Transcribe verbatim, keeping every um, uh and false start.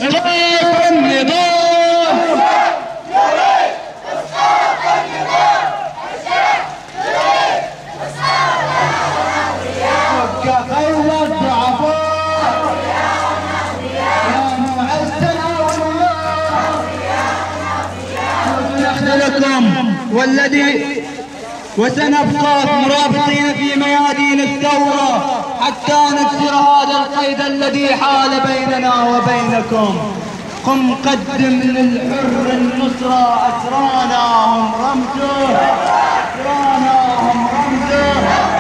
اسقاط النظام، يريد اسقاط النظام، الشيخ يريد اسقاط النظام. فك خيل الضعفاء يا معز الاولياء، لكم والذي وسنبقى مرابطين في ميادين الثورة حتى نكسر هذا القيد الذي حال بيننا وبينكم. قم قدم للحر النصرة، أسرانا هم رمزه، أسرانا هم رمزه.